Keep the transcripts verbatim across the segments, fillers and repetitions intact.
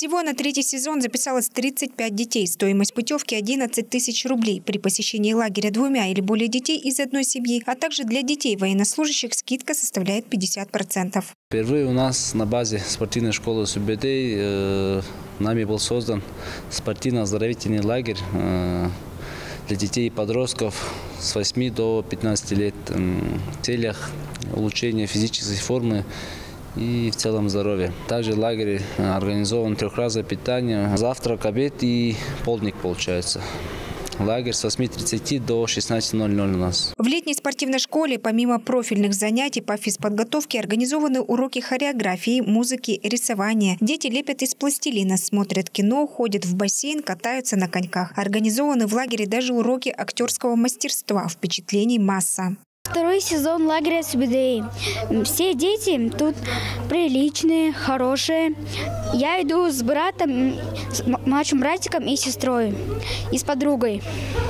Всего на третий сезон записалось тридцать пять детей. Стоимость путевки одиннадцать тысяч рублей. При посещении лагеря двумя или более детей из одной семьи, а также для детей военнослужащих скидка составляет пятьдесят процентов. Впервые у нас на базе спортивной школы Субэдэй э, нами был создан спортивно-оздоровительный лагерь э, для детей и подростков с восьми до пятнадцати лет э, в целях улучшения физической формы и в целом здоровья. Также в лагере организован трехразовое питание, завтрак, обед и полдник получается. Лагерь с восьми тридцати до шестнадцати ноль-ноль у нас. В летней спортивной школе помимо профильных занятий по физподготовке организованы уроки хореографии, музыки, рисования. Дети лепят из пластилина, смотрят кино, ходят в бассейн, катаются на коньках. Организованы в лагере даже уроки актерского мастерства. Впечатлений масса. Второй сезон лагеря Субэдэй. Все дети тут приличные, хорошие. Я иду с братом, с младшим братиком и сестрой, и с подругой.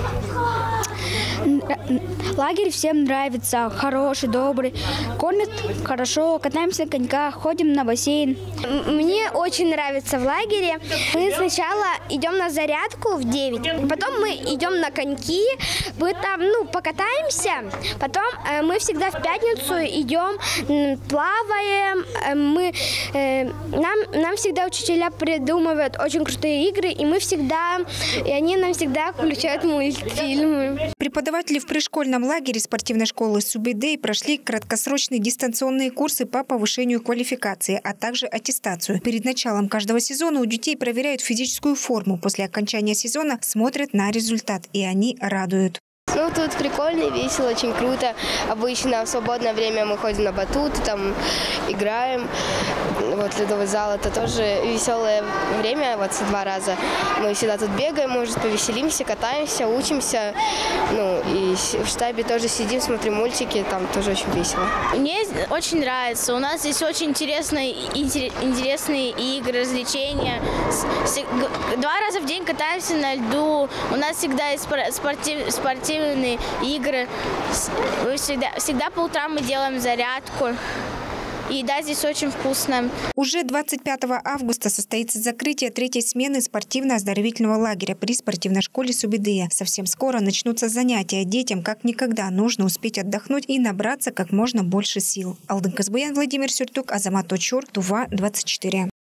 Лагерь всем нравится, хороший, добрый, кормят хорошо, катаемся на коньках, ходим на бассейн. Мне очень нравится в лагере. Мы сначала идем на зарядку в девять, потом мы идем на коньки, мы там ну, покатаемся, потом э, мы всегда в пятницу идем, плаваем, э, мы, э, нам, нам всегда учителя придумывают очень крутые игры, и мы всегда, и они нам всегда включают мультфильмы. Преподаватели в пришкольном лагере спортивной школы Субэдэй прошли краткосрочные дистанционные курсы по повышению квалификации, а также аттестацию. Перед началом каждого сезона у детей проверяют физическую форму. После окончания сезона смотрят на результат, и они радуют. Ну, тут прикольно, весело, очень круто. Обычно в свободное время мы ходим на батут, там играем. Вот ледовый зал – это тоже веселое время, вот два раза. Мы всегда тут бегаем, может, повеселимся, катаемся, учимся. Ну, и в штабе тоже сидим, смотрим мультики, там тоже очень весело. Мне очень нравится. У нас здесь очень интересные, интересные игры, развлечения. Два раза в день катаемся на льду. У нас всегда есть спортив, спортивные игры. Всегда, всегда по утрам мы делаем зарядку. И еда здесь очень вкусная. Уже двадцать пятого августа состоится закрытие третьей смены спортивно-оздоровительного лагеря при спортивной школе Субэдэй. Совсем скоро начнутся занятия. Детям как никогда нужно успеть отдохнуть и набраться как можно больше сил. Алдын Казбуян, Владимир Сюртук, Азамат Очур, Тува, двадцать четыре.